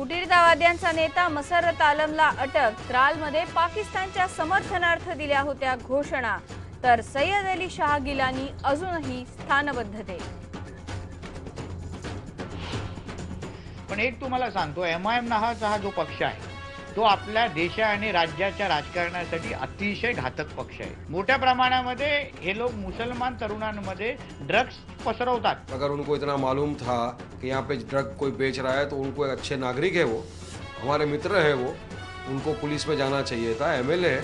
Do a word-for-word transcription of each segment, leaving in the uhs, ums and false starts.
फुटीरतावाद्यांचा नेता मसरत आलमला अटक। त्रालमध्ये पाकिस्तानच्या समर्थनार्थ दिल्या होत्या घोषणा, तर सय्यद अली शाह गिलानी अजूनही स्थानबद्धते। पण एक तुम्हाला सांगतो, एम आय एम नावाचा हा जो पक्ष आहे तो आपल्या देशा आणि राज्याच्या राजकारणासाठी अतिशय घातक पक्ष आहे। मोठ्या प्रमाणामध्ये हे लोग मुसलमान तरुणांमध्ये ड्रग्स पसरवतात। अगर उनको इतना मालूम था कि यहाँ पे ड्रग कोई बेच रहा है तो उनको एक अच्छे नागरिक है, वो हमारे मित्र है, वो उनको पुलिस में जाना चाहिए था। एमएलए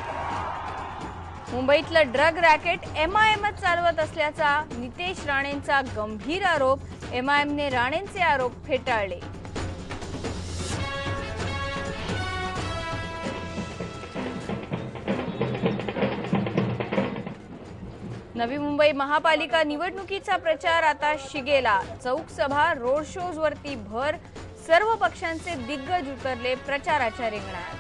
मुंबईतलं ड्रग रॅकेट एम आय एमच चालवत असल्याचा नितेश राणेंचा गंभीर आरोप। एम आय एमने राणेंचे आरोप फेटाळले। नवी मुंबई महापालिका निवडणुकीचा प्रचार आता शिगेला। चौक सभा, रोड शोज वरती भर। सर्व पक्षांचे दिग्गज उतरले प्रचाराच्या रिंगणात।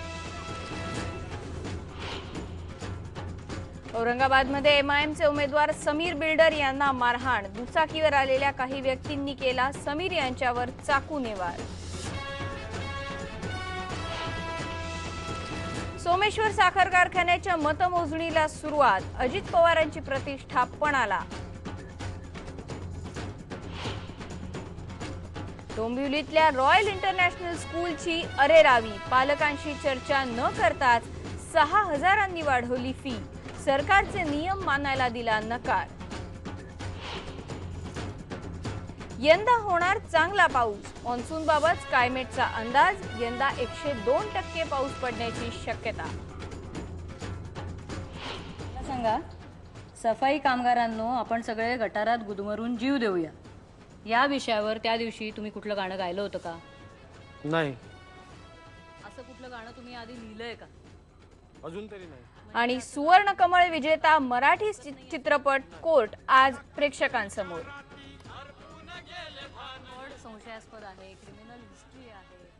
औरंगाबादमध्ये एम आय एमचे उमेदवार समीर बिल्डर यांना मारहाण। दुचाकीवर आलेल्या काही व्यक्तींनी केला समीर यांच्यावर चाकूने वार। सोमेश्वर साखर कारखान्याच्या मतमोजणीला सुरुवात। अजित पवारांची प्रतिष्ठा पणाला। डोंबिवलीतल्या रॉयल इंटरनॅशनल स्कूलची अरेरावी। पालकांशी चर्चा न करताच सहा हजारांनी वाढवली फी। सरकारचे नियम मानायला दिला नकार। यंदा होणार चांगला पाऊस। मान्सून बाबत स्कायमेटचा अंदाज। यंदा एकशे दोन टक्के पाऊस पडण्याची शक्यता। सांगा, सफाई कामगारांनो, आपण सगळे गटारात गुदमरून जीव देऊया या विषयावर त्या दिवशी तुम्ही कुठलं गाणं गायलं होतं का? नाही। असं कुठलं गाणं तुम्ही आधी लिहिलंय का? अजून तरी नाही। आणि सुवर्ण कमळ विजेता मराठी चित्रपट कोर्ट आज प्रेक्षकांसमोर। संशयास्पद आहे, क्रिमिनल हिस्ट्री आहे।